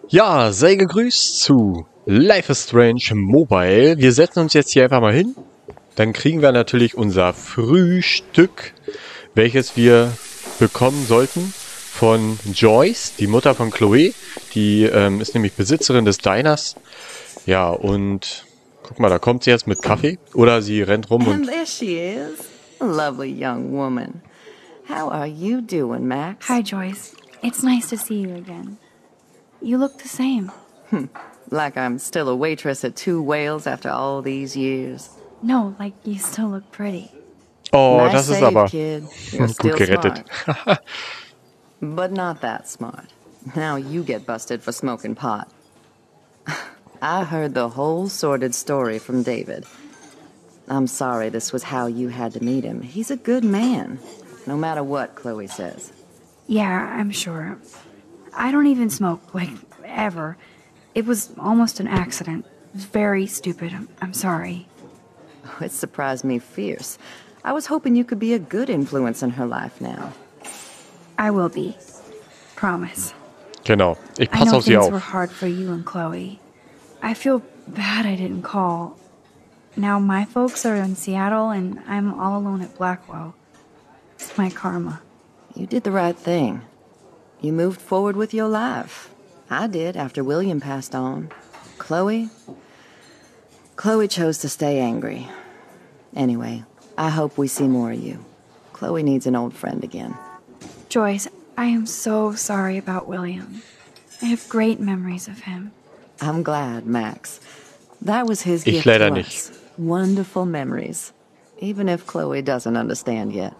Ja, sei gegrüßt zu Life is Strange Mobile. Wir setzen uns jetzt hier einfach mal hin. Dann kriegen wir natürlich unser Frühstück, welches wir bekommen sollten von Joyce, die Mutter von Chloe. Die ist nämlich Besitzerin des Diners. Ja, und guck mal, da kommt sie jetzt mit Kaffee. Oder sie rennt rum And und... there she is. A lovely young woman. How are you doing, Max? Hi, Joyce. It's nice to see you again. You look the same. Like I'm still a waitress at Two Whales after all these years. No, like you still look pretty. Oh, Nice das ist save, aber kid. You're gut still gerettet. smart. But not that smart. Now you get busted for smoking pot. I heard the whole sordid story from David. I'm sorry this was how you had to meet him. He's a good man, no matter what Chloe says. Yeah, I'm sure. I don't even smoke, like, ever. It was almost an accident. It was very stupid. I'm sorry. It surprised me fierce. I was hoping you could be a good influence in her life now. I will be. Promise. Genau, ich I passe know auf sie things were auf. hard for you and Chloe. I feel bad I didn't call. Now my folks are in Seattle and I'm all alone at Blackwell. It's my karma. You did the right thing. You moved forward with your life. I did after William passed on. Chloe chose to stay angry. Anyway, I hope we see more of you. Chloe needs an old friend again. Joyce, I am so sorry about William. I have great memories of him. I'm glad, Max. That was his Ich gift leider to nicht. us. Wonderful memories. Even if Chloe doesn't understand yet.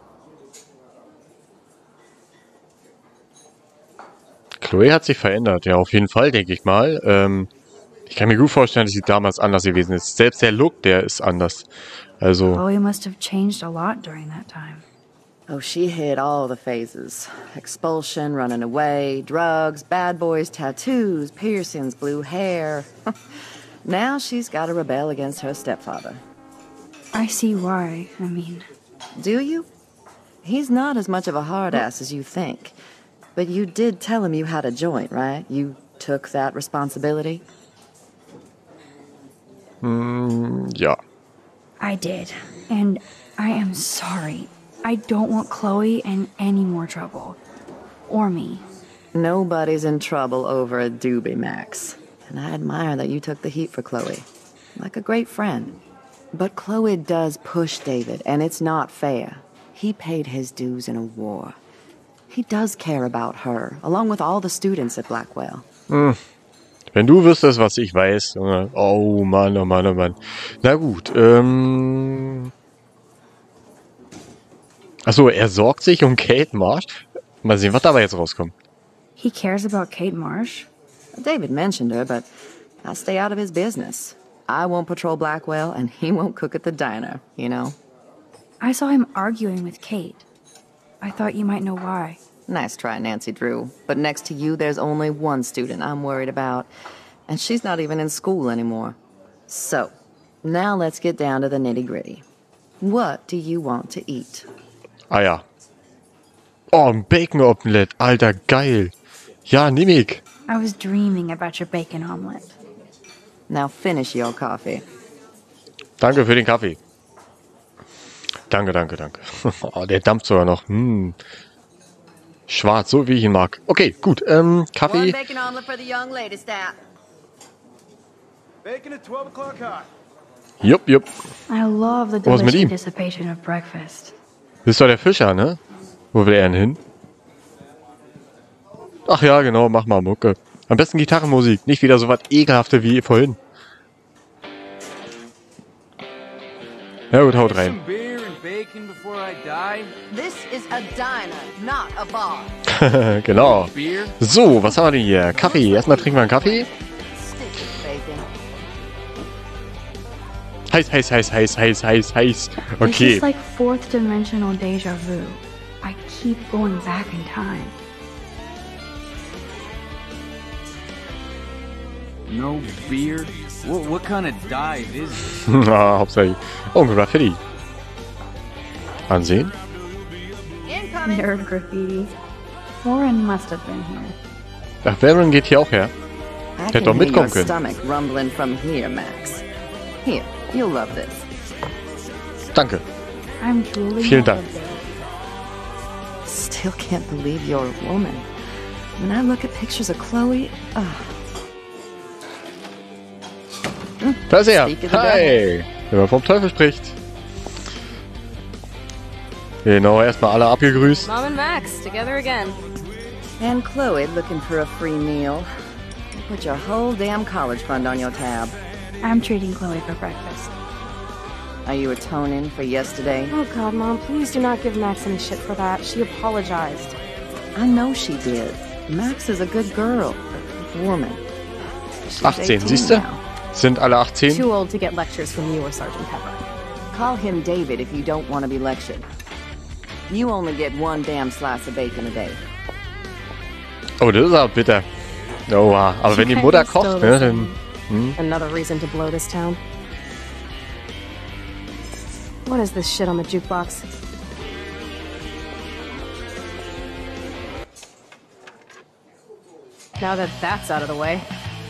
Chloe hat sich verändert, ja, auf jeden Fall, denke ich mal. Ich kann mir gut vorstellen, dass sie damals anders gewesen ist. Selbst der Look, der ist anders. Also, Chloe must have changed a lot during that time. Oh, she hit all the phases. Expulsion, running away, drugs, bad boys, tattoos, piercings, blue hair. Now she's got to rebel against her stepfather. I see why. I mean, Do you? He's not as much of a hard ass as you think. But you did tell him you had a joint, right? You took that responsibility? ja. I did. And I am sorry. I don't want Chloe in any more trouble. Or me. Nobody's in trouble over a doobie, Max. And I admire that you took the heat for Chloe. Like a great friend. But Chloe does push David, and it's not fair. He paid his dues in a war. He does care about her, along with all the students at Blackwell. Wenn du wüsstest, was ich weiß. Junge. Oh Mann, oh Mann, oh Mann. Na gut, Achso, er sorgt sich um Kate Marsh. Mal sehen, was dabei jetzt rauskommt. He cares about Kate Marsh? David mentioned her, but I stay out of his business. I won't patrol Blackwell, and he won't cook at the diner, you know? I saw him arguing with Kate. I thought you might know why. Nice try, Nancy Drew. But next to you, there's only one student I'm worried about. And she's not even in school anymore. So, now let's get down to the nitty-gritty. What do you want to eat? Ah ja. Oh, ein Bacon-Omelette. Alter, geil. Ja, nimm ich. I was dreaming about your bacon omelet. Now finish your coffee. Danke für den Kaffee. Danke, danke, danke. Oh, der dampft sogar noch. Schwarz, so wie ich ihn mag. Okay, gut. Kaffee. bacon omelet for the young lady, Stat. Bacon at 12 o'clock hot. Jupp, jupp. I love the Was mit delicious ihm? anticipation of breakfast. Das ist doch der Fischer, ne? Wo will er denn hin? Ach ja, genau, mach mal Mucke. Am besten Gitarrenmusik, nicht wieder so was Ekelhafte wie vorhin. Ja gut, haut rein. Some beer and bacon before I die. This is a diner, not a bar. Genau. Beer? So, was haben wir denn hier? Kaffee. Erstmal trinken wir einen Kaffee. Stick bacon. Heiß, heiß, heiß, heiß, heiß, heiß, heiß. This Okay. is like fourth dimensional deja vu. I keep going back in time. No beer? What kind of dive is this? Hauptsächlich. Oh, ein Graffiti. Ansehen. Incoming. Nerd graffiti. Warren must have been here. Ach, Warren geht hier auch her. I Hätte can doch hear your mitkommen können. stomach rumbling from here, Max. Here, you'll love this. Danke. I'm truly Vielen Dank. Still can't believe you're a woman. When I look at pictures of Chloe, Da ist er. Speak of the Hi. Wenn man vom Teufel spricht. Genau, erstmal alle abgegrüßt. Mom and Max, together again. and Chloe looking for a free meal. Put your whole damn college fund on your tab. I'm treating Chloe for breakfast. Are you atoning for yesterday? Oh god, Mom, please do not give Max any shit for that. She apologized. I know she did. Max is a good girl. Woman. She's 18, 18 siehst du? now. Sind alle 18? Too old to get lectures from you or Sergeant Pepper. Call him David if you don't want to be lectured. You only get one damn slice of bacon a day. Oh, das ist aber bitter. Oha, aber wenn die Mutter kocht, ne, dann... Another reason to blow this town. What is this shit on the jukebox? Now that that's out of the way,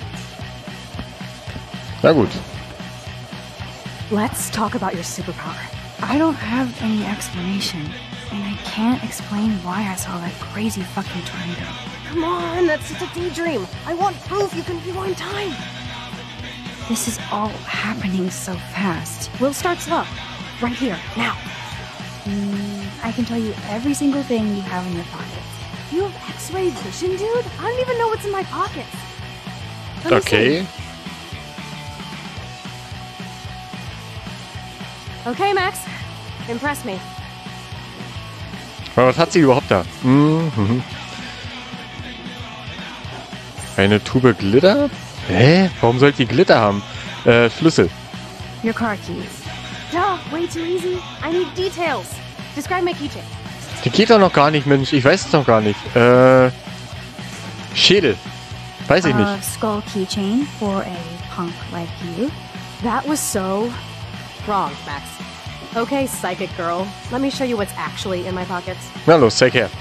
Na gut. let's talk about your superpower. I don't have any explanation, and I can't explain why I saw that crazy fucking tornado. Come on, that's just a daydream. I want proof you can rewind time. This is all happening so fast. We'll start slow. Right here, now. I can tell you every single thing you have in your pockets. You have X-ray vision, dude? I don't even know what's in my pockets. Let me see. Okay. Okay, Max. Impress me. Aber was hat sie überhaupt da? Eine Tube Glitter? Hä? Warum sollte die Glitter haben? Schlüssel. Your car keys. Duh, way too easy. I need details. Describe my keychain. Die geht doch noch gar nicht, Mensch. Ich weiß es noch gar nicht. Schädel. Weiß ich nicht. Skull keychain for a punk like you. That was so wrong, Max. Okay, psychic girl. Let me show you what's actually in my pockets. Na los, zeig her.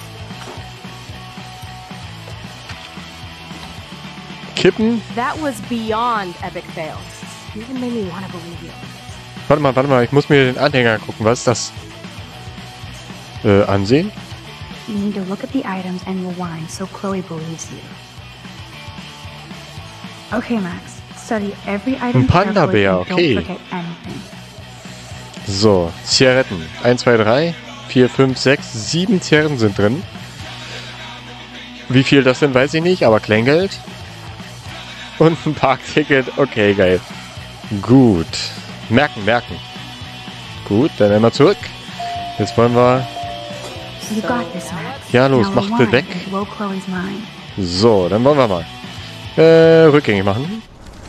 Kippen. That was beyond epic fail. You even made me want to believe you. Warte mal. Ich muss mir den Anhänger gucken. Was ist das? Ansehen? You need to look at the items and rewind so Chloe believes you. Okay, Max. Study every item Ein Panda-Bär, carefully and okay. don't forget anything. So, Zigaretten. 1, 2, 3, 4, 5, 6, 7 Zigaretten sind drin. Wie viel das sind, weiß ich nicht, aber Kleingeld. Und ein Parkticket. Okay, geil. Gut. Merken. Gut, dann einmal zurück. Jetzt wollen wir... You got this, Max. Ja, los, Now mach rewind bitte weg. and blow Chloe's mind. So, dann wollen wir mal. Rückgängig machen.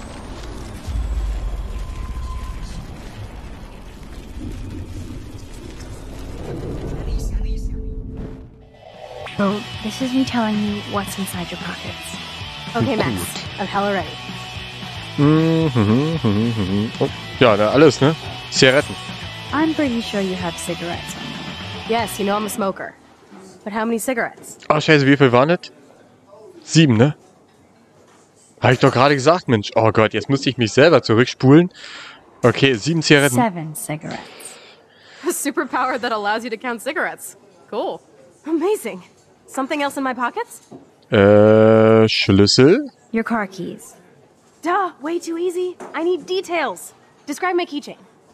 So, this is me telling you what's inside your pockets. Okay, Max. I'm hella ready. Oh, ja, da alles, ne? Zigaretten. I'm pretty sure you have cigarettes on you. Yes, you know I'm a smoker. But how many cigarettes? Oh, scheiße, wie viel waren das? 7, ne? Habe ich doch gerade gesagt, Mensch. Oh Gott, jetzt müsste ich mich selber zurückspulen. Okay, 7 Zigaretten. 7 cigarettes. A superpower that allows you to count cigarettes. Cool. Amazing. Something else in my pockets? Schlüssel. Your car keys. Duh, way too easy. I need details. Describe my keychain.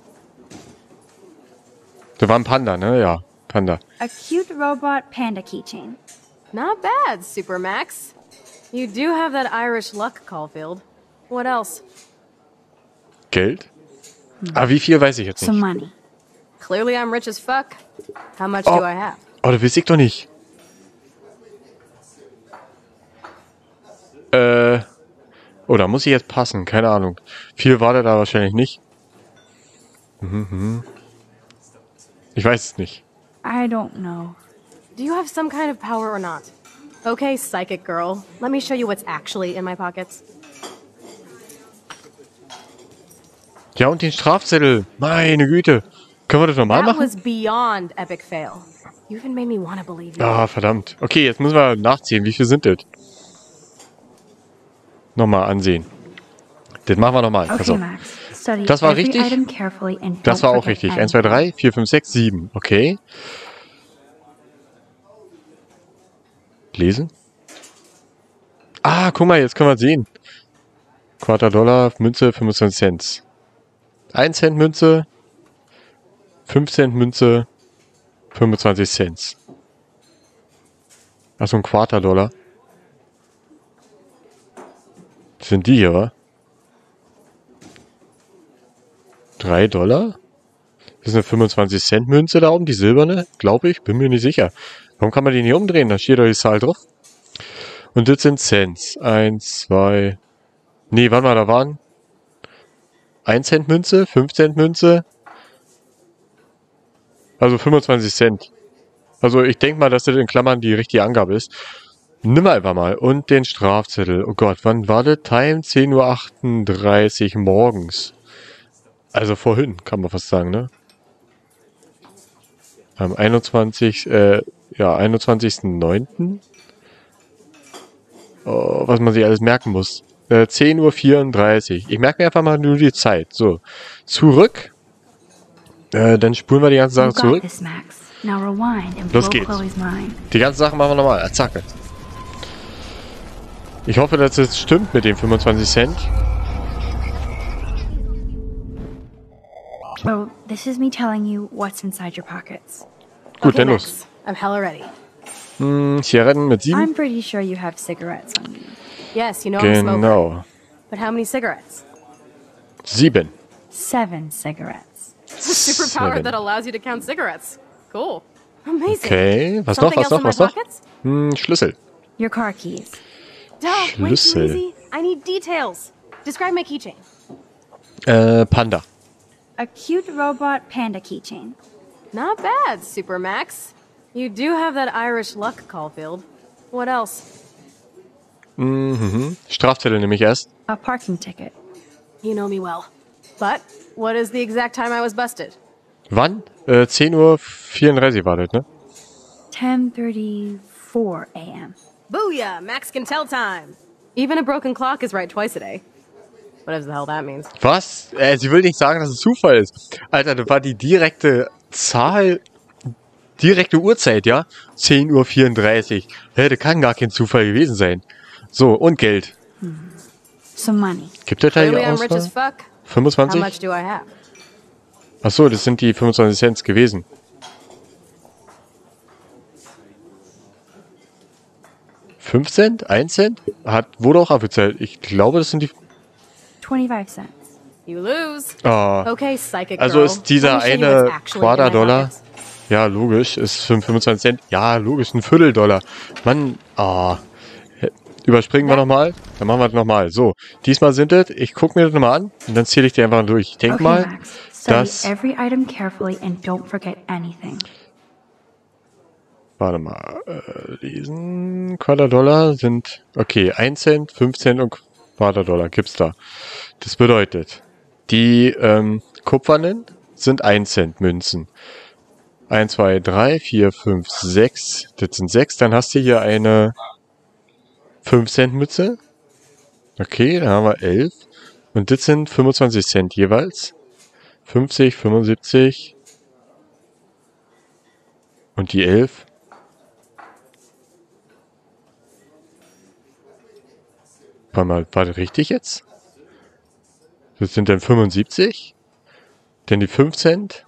Da war ein Panda, ne? Ja, Panda. A cute robot panda keychain. Not bad, Super Max. You do have that Irish luck, Caulfield. What else? Geld? Ah, wie viel weiß ich jetzt Some nicht. money. Clearly I'm rich as fuck. How much do I have? Oh, das weiß ich doch nicht. Oh, da muss ich jetzt passen. Keine Ahnung. Viel war da wahrscheinlich nicht. Ich weiß es nicht. I don't know. Do you have some kind of power or not? Okay, psychic girl. Let me show you what's actually in my pockets. Ja, und den Strafzettel. Meine Güte. Können wir das normal That machen? was beyond epic fail. You even made me want to believe you. Ah, verdammt. Okay, jetzt müssen wir nachziehen. Wie viel sind das? nochmal ansehen. Das machen wir nochmal. Okay, Also, Max. Study das war every richtig. item carefully and Das don't war auch forget richtig. 1, 2, 3, 4, 5, 6, 7. Okay. Lesen. Ah, guck mal, jetzt können wir sehen. $Quarter, Münze, 25 Cent. 1 Cent Münze, 5 Cent Münze, 25 Cent. Achso, ein $Quarter. Das sind die hier, wa? $3? Das ist eine 25 Cent Münze da oben, die silberne, glaube ich, bin mir nicht sicher. Warum kann man die nicht umdrehen? Da steht doch die Zahl drauf. Und das sind Cents. 1, 2. Nee, warte mal, da waren 1 Cent Münze, 5 Cent Münze. Also 25 Cent. Also ich denke mal, dass das in Klammern die richtige Angabe ist. Nimm einfach mal. Und den Strafzettel. Oh Gott, wann war das? Time 10:38 Uhr morgens. Also vorhin, kann man fast sagen, ne? Am 21.09. Oh, was man sich alles merken muss. 10:34 Uhr. Ich merke mir einfach mal nur die Zeit. So, zurück. Dann spulen wir die ganze Sache You got zurück. this, Max. Now rewind and Los blow geht's. Chloe's mind. Die ganze Sache machen wir nochmal. Zacke. Ich hoffe, dass es stimmt mit den 25 Cent. So, this is me telling you what's inside your pockets. Gut, Okay, dann Max. los. I'm hella ready. Zigaretten mit 7. I'm pretty sure you have cigarettes on you. Yes, you know I'm a smoker. Genau. But how many cigarettes? 7. 7 cigarettes. It's a superpower 7. that allows you to count cigarettes. Cool. Amazing. Okay, was noch, Something was else in noch, my was noch? pockets? Schlüssel. Your car keys. Duh, way too Schlüssel. easy. I need details. Describe my keychain. Panda. A cute robot panda keychain. Not bad, Super Max. You do have that Irish luck, Caulfield. What else? Strafzettel nehme ich erst. A parking ticket. You know me well. But what is the exact time I was busted? Wann? 10:34 Uhr war das, ne? 10:34 a.m. Booyah! Max can tell time. Even a broken clock is right twice a day. Whatever the hell that means. Was? Sie will nicht sagen, dass es Zufall ist. Alter, das war die direkte Zahl, direkte Uhrzeit, ja? 10:34 Uhr. Hä, das kann gar kein Zufall gewesen sein. So, und Geld. Some money. Gibt es da Clearly hier I'm rich as Auswahl? fuck. How 25? much do I have? Achso, das sind die 25 Cent gewesen. 5 Cent? 1 Cent? Wurde auch abgezählt. Ich glaube, das sind die... 25 cents. You lose. Ah, Okay, psychic also girl. ist dieser Let me show you eine what's actually in my $Quarter. pockets. Ja, logisch. Ist für 25 Cent. Ja, logisch. Ein $Viertel. Mann, überspringen wir nochmal. Dann machen wir das nochmal. So, diesmal sind es... Ich gucke mir das nochmal an und dann zähle ich die einfach durch. Ich denke Okay, mal, Max. Study dass... every item carefully and don't forget anything. Warte mal. Lesen. $Quarter sind... Okay, 1 Cent, 5 Cent und $Quarter gibt's da. Das bedeutet, die kupfernen sind 1 Cent Münzen. 1, 2, 3, 4, 5, 6. Das sind 6. Dann hast du hier eine 5 Cent Mütze. Okay, dann haben wir 11. Und das sind 25 Cent jeweils. 50, 75. Und die 11. Warte mal, war das richtig jetzt? Das sind dann 75. Dann die 5 Cent.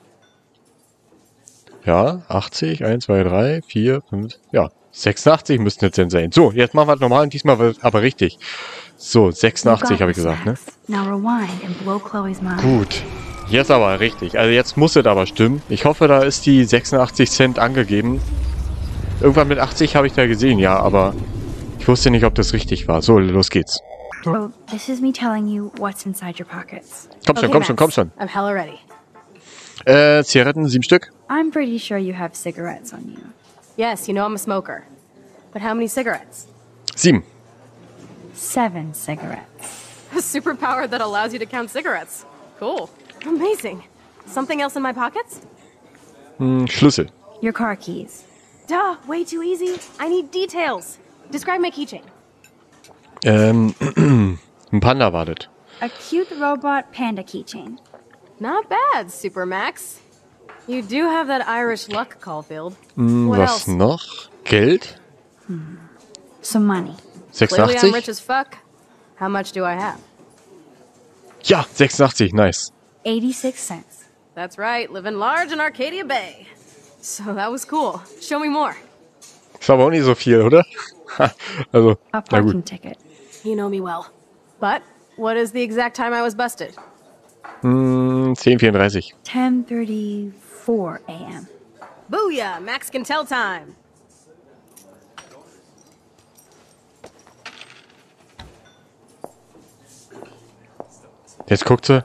Ja, 80, 1, 2, 3, 4, 5, ja, 86 müssten es denn sein. So, jetzt machen wir es normal und diesmal wird es aber richtig. So, You 86 got habe ich this, gesagt, ne? Max. Now rewind and blow Chloe's mind. Gut, jetzt aber richtig. Also jetzt muss es aber stimmen. Ich hoffe, da ist die 86 Cent angegeben. Irgendwann mit 80 habe ich da gesehen, ja, aber ich wusste nicht, ob das richtig war. So, los geht's. So, this is me telling you what's inside your pockets. Komm schon, Okay, komm schon, Max. komm schon. I'm hella ready. Zigaretten, 7 Stück. I'm pretty sure you have cigarettes on you. Yes, you know I'm a smoker. But how many cigarettes? 7. 7 cigarettes. A superpower that allows you to count cigarettes. Cool. Amazing. Something else in my pockets? Schlüssel. Your car keys. Duh, way too easy. I need details. Describe my keychain. Ein Panda wartet. A cute robot panda keychain. Not bad, Super Max. You do have that Irish luck, Caulfield. What Was else? noch? Geld? Some money. Clearly I'm 86? rich as fuck. How much do I have? Ja, 86, nice. 86 cents. That's right, living large in Arcadia Bay. So that was cool. Show me more. Ist aber auch nicht so viel, oder? Also, A na parking gut. ticket. You know me well. But what is the exact time I was busted? 10:34. 10:34 a.m. Booyah! Max can tell time. Jetzt guckt sie.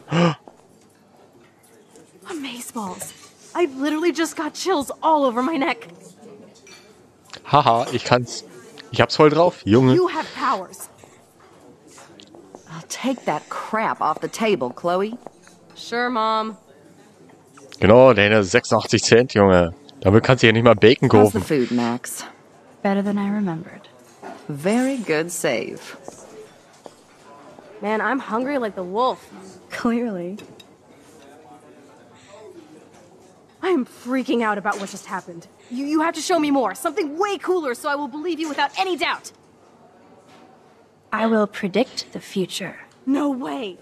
Amazeballs. I literally just got chills all over my neck. Haha, ich kann's. Ich hab's voll drauf, Junge. You have powers. I'll take that crap off the table, Chloe. Sure, Mom. Genau, deine 86 Cent, Junge. Damit kannst du ja nicht mal Bacon How's the kaufen. food, Max? Better than I remembered. Very good save. Man, I'm hungry like the wolf. Clearly. I am freaking out about what just happened. You have to show me more. Something way cooler so I will believe you without any doubt. I will predict the future. No way.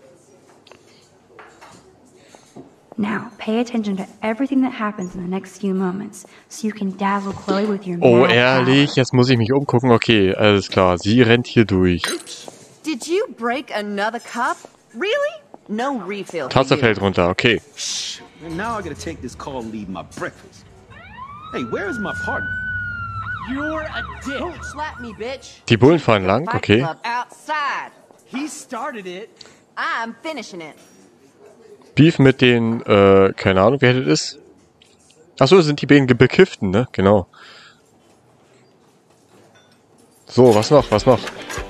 Now, pay attention to everything that happens in the next few moments, so you can dazzle Chloe with your Oh, mad ehrlich? power. Jetzt muss ich mich umgucken. Okay, alles klar. Sie rennt hier durch. Did you break another cup? Really? No refill for Tasse you. fällt runter, okay. And now I gotta take this call and leave my breakfast. Hey, where is my partner? You're a dick. Don't slap me, bitch. Die Bullen fahren lang, Fight okay. Club outside. He started it. I'm finishing it. Beef mit den, keine Ahnung, wer das ist. Achso, das sind die beiden Bekifften, ne? Genau. So, was noch, was noch?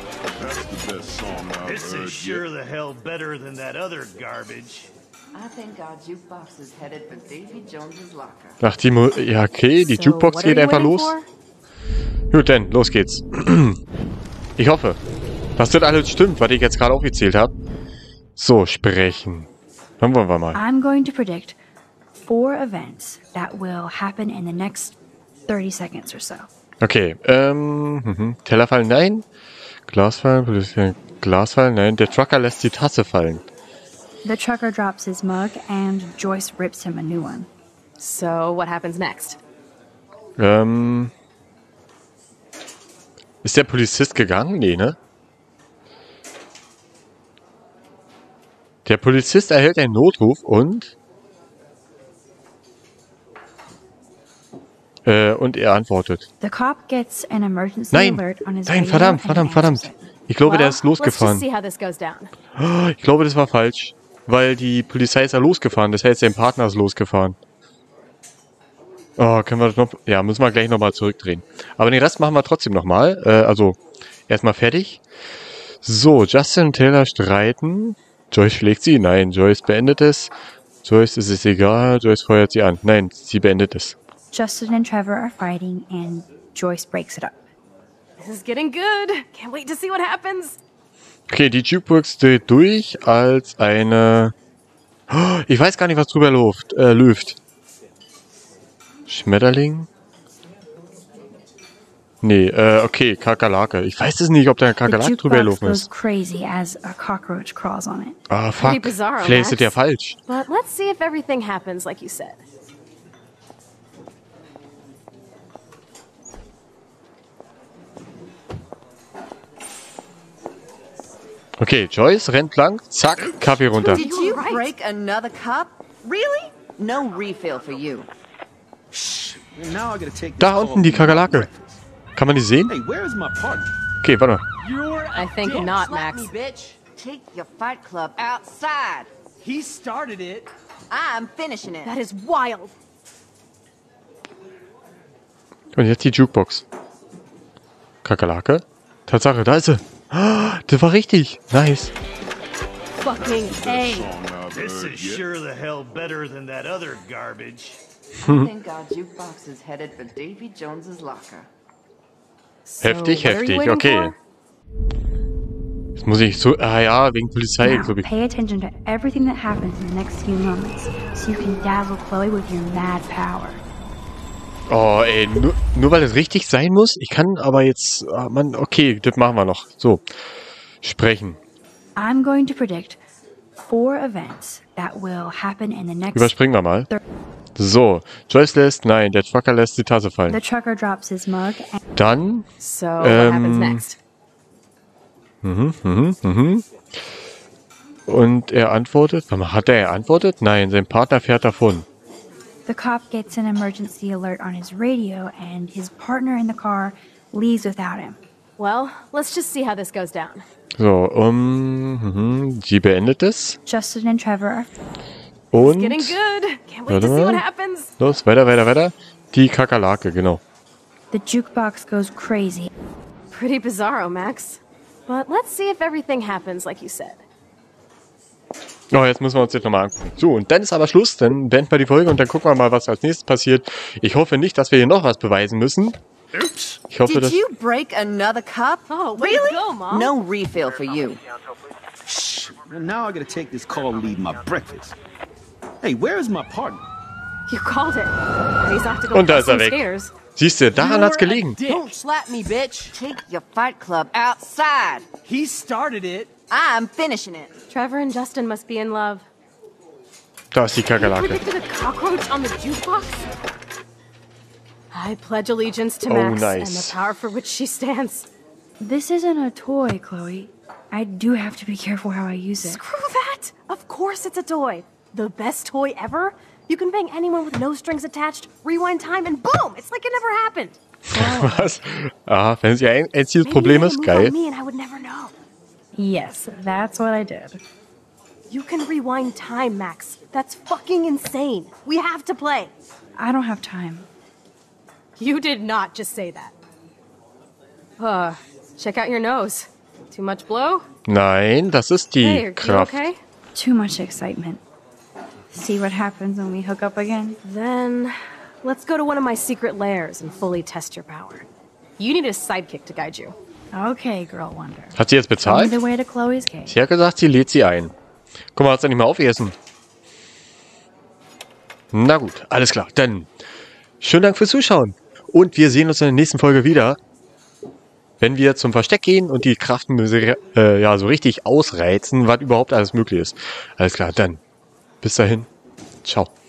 This is sure the hell better than that other garbage. I think our jukebox is headed for Davy Jones's locker. Ach, ja, okay, die So, Jukebox what are geht you einfach waiting los. for? Gut, dann, los geht's. Ich hoffe, dass das alles stimmt, was ich jetzt gerade aufgezählt habe. So, sprechen. Dann wollen wir mal. I'm going to predict 4 events that will happen in the next 30 seconds or so. Okay, Teller fallen, nein. Glas fallen, Glas fallen, nein. Der Trucker lässt die Tasse fallen. The trucker drops his mug and Joyce rips him a new one. So, what happens next? Ist der Polizist gegangen? Nee, ne? Der Polizist erhält einen Notruf und er antwortet. The cop gets an emergency Nein, alert on his nein, radio verdammt, and verdammt, answers verdammt. it. Ich glaube, der ist Let's just losgefahren. see how this goes down. Ich glaube, das war falsch. Weil die Polizei ist ja losgefahren. Das heißt, sein Partner ist losgefahren. Oh, können wir das noch... Ja, müssen wir gleich nochmal zurückdrehen. Aber den Rest machen wir trotzdem nochmal. Also, erstmal fertig. So, Justin und Taylor streiten. Joyce schlägt sie. Nein, Joyce beendet es. Joyce ist es egal. Joyce feuert sie an. Nein, sie beendet es. Justin and Trevor are fighting and Joyce breaks it up. This is getting good. Can't wait to see what happens. Okay, die Jukebox dreht durch als eine... Oh, ich weiß gar nicht, was drüber läuft. Schmetterling? Nee, okay, Kakerlake. Ich weiß es nicht, ob da ein The Kakerlake drüber jukebox gelaufen goes ist. crazy as a cockroach crawls on it. Ah, Pretty fuck. bizarro, Vielleicht ist das ja Max. falsch. But let's see if everything happens like you said. Okay, Joyce rennt lang, zack, Kaffee runter. Did you right. break another cup? Really? No refill for you. And now I gotta take this Da call unten and die leave my Kakerlake. breakfast. Kann man die sehen? Hey, where is my partner? Okay, warte mal. You're a I think dick. not, Slap Max. me, bitch. Take your fight club outside. He started it. I'm finishing it. That is wild. Und jetzt die Jukebox. Kakerlake. Tatsache, da ist sie. Ah, das war richtig. Nice. Fucking A. This is sure the hell better than that other garbage. I think our jukebox is headed for Davy Jones's locker. So, Heftig, what are you heftig. waiting Okay. for? Jetzt muss ich so... Ah ja, wegen Polizei, Now, glaube ich. pay attention to everything that happens in the next few moments, so you can dazzle Chloe with your mad power. Oh, ey, nur weil es richtig sein muss? Ich kann aber jetzt... Ah, Mann, okay, das machen wir noch. So, sprechen. I'm going to predict 4 events that will happen in the next... Überspringen wir mal. So, Joyce lässt... Nein, der Trucker lässt die Tasse fallen. The trucker drops his mug and... Dann... So, what happens next? Und er antwortet... Hat er antwortet? Nein, sein Partner fährt davon. The cop gets an emergency alert on his radio, and his partner in the car leaves without him. Well, let's just see how this goes down. So, sie beendet es. Justin and Trevor are... Und... Getting good. Can't wait Warte to see mal. what happens. Los, weiter. Die Kakerlake, genau. The jukebox goes crazy. Pretty bizarro, Max. But let's see if everything happens like you said. Oh, jetzt müssen wir uns das nochmal angucken. So, und dann ist aber Schluss. Dann beenden wir die Folge und dann gucken wir mal, was als nächstes passiert. Ich hoffe nicht, dass wir hier noch was beweisen müssen. Ich hoffe, Did dass... you break another cup? Oh, way to go, Mom. No refill for you. Shh. Now I gotta take this call and leave my breakfast. Hey, where is my partner? You called it. He's off to go Und da up ist er some weg. stairs. Siehst du, daran hat's gelegen. Don't slap me, bitch. Take your fight club outside. He started it. I'm finishing it. Trevor and Justin must be in love. Da ist die You Kakerlake. predicted a cockroach on the jukebox? I pledge allegiance to Oh, Max nice. and the power for which she stands. This isn't a toy, Chloe. I do have to be careful how I use it. Screw that! Of course it's a toy. The best toy ever. You can bang anyone with no strings attached, rewind time, and boom! It's like it never happened. Was? Ah, wenn es ihr einziges Maybe Problem you ist, move geil. on me and I would never know. Yes, that's what I did. You can rewind time, Max. That's fucking insane. We have to play. I don't have time. You did not just say that. Check out your nose. Too much blow? Nein, das ist die Hey, are you Kraft. okay? Too much excitement. See what happens when we hook up again? Then let's go to one of my secret lairs and fully test your power. You need a sidekick to guide you. Okay, Girl Wonder. Hat sie jetzt Show me bezahlt? the way to Chloe's cave. Sie hat gesagt, sie lädt sie ein. Guck mal, hat sie nicht mal aufgegessen. Na gut, alles klar. Dann schönen Dank fürs Zuschauen. Und wir sehen uns in der nächsten Folge wieder, wenn wir zum Versteck gehen und die Kraft ja, so richtig ausreizen, was überhaupt alles möglich ist. Alles klar, dann bis dahin. Ciao.